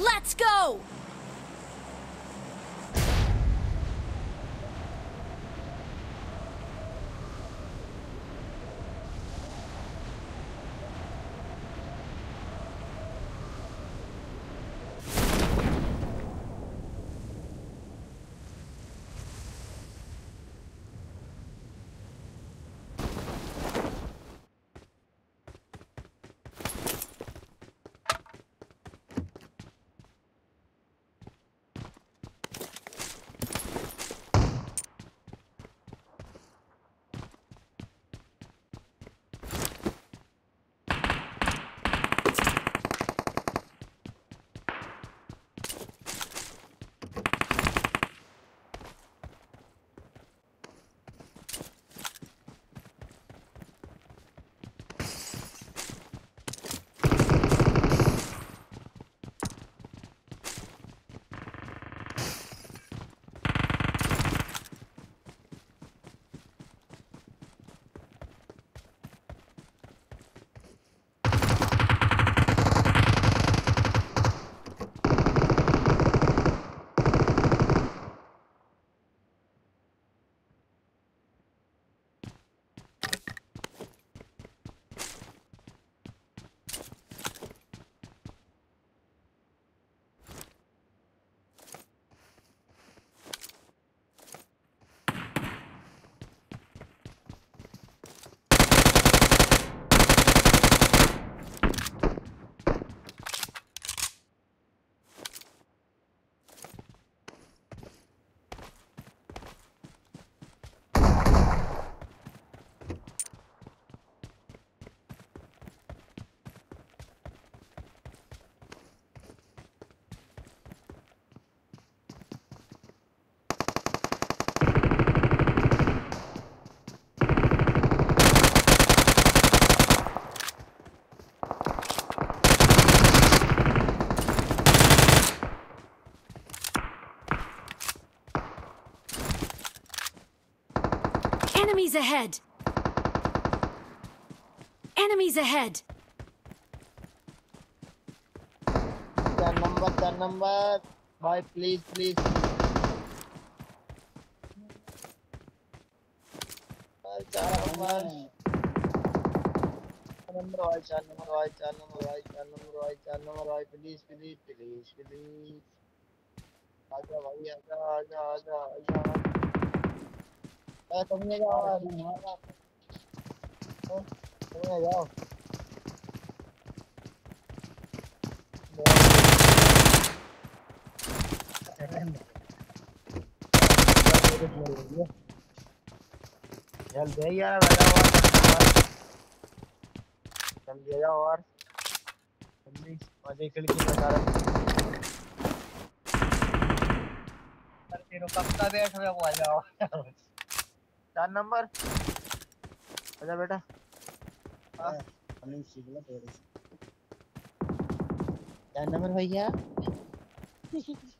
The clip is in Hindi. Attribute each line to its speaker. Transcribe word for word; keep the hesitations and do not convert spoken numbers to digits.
Speaker 1: Let's go! Enemies ahead! Enemies ahead!
Speaker 2: The number, the number. Boy, please, please. Number, number, boy, chal number, boy, chal number, boy, chal number, boy, chal number, boy, please, please, please, please. आजा भाई, आजा, आजा, आजा, आजा. अरे तुम ये जाओ, तुम ये जाओ. चल दे यार बैठा हुआ चल दे जाओ और जल्दी मजे खिड़की में डाल अरे तेरे कब का बैठ हुआ आ जाओ चार नंबर आजा बेटा हां हमें सीख लो थोड़ी चार नंबर भैया